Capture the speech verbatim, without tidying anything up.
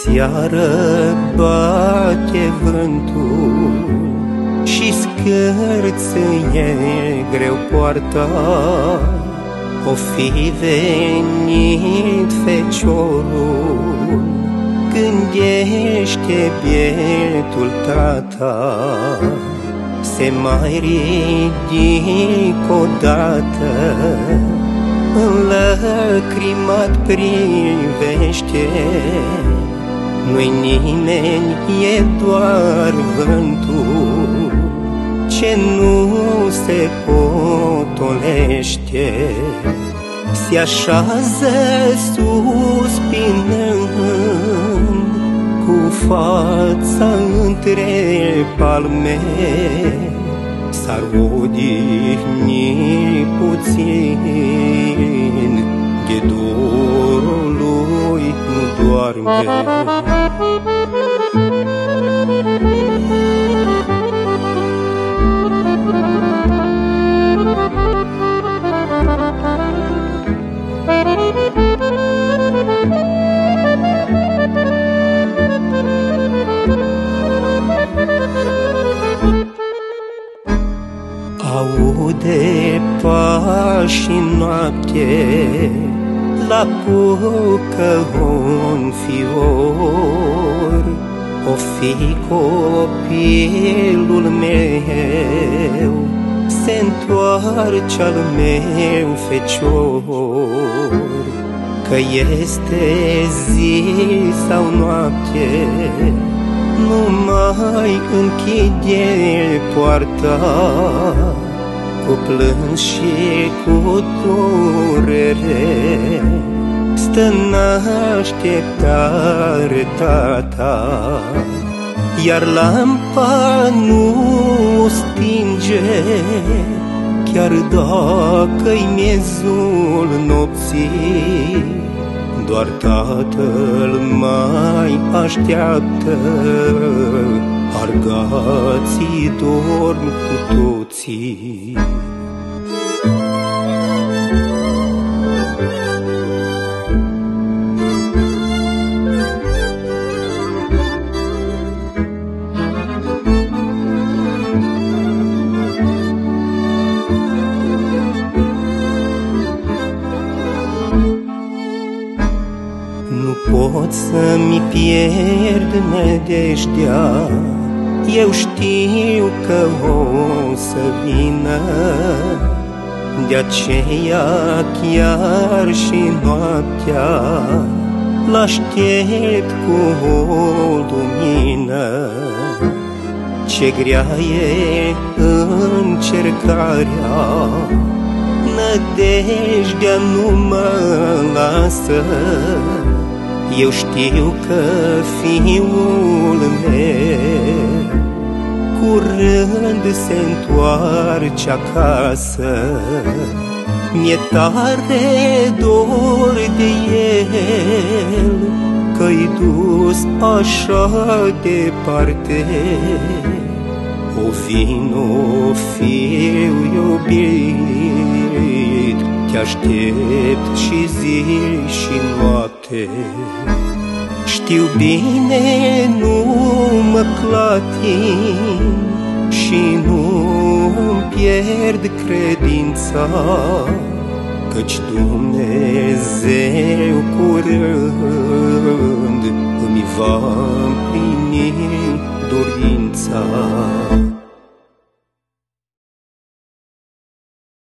seară bate vântul și scârțâie greu poarta. O fi venit feciorul, gândește bietul tata, se mai ridic odată, înlăcrimat privește. Nu-i nimeni, e doar vântul ce nu se potolește. Se așează suspinând, cu fața între palme, s-ar odihni puțin, de dorul lui nu doarme. Aude pași în noapte, l-apucă un fior. O fi copilul meu, se-ntoarce al meu fecior. Că este zi sau noapte, nu mai închide poarta. Cu plâns și cu durere stă în așteptare tata, iar lampa nu stinge, chiar dacă-i miezul nopții. Doar tatăl mai așteaptă, argații dorm cu toții. Nu pot să-mi pierd nădejdea, eu știu că o să vină. De-aceea chiar și noaptea l-aștept cu o lumină. Ce grea e încercarea, nădejdea nu mă lasă. Eu știu că fiul meu curând se întoarce acasă. Mi-e tare dor de el, că-i dus așa departe. O vino, fiu iubit, te aștept și zi și noapte. Știu bine, nu mă clatin și nu îmi pierd credința, căci Dumnezeu curând îmi va împlini dorința.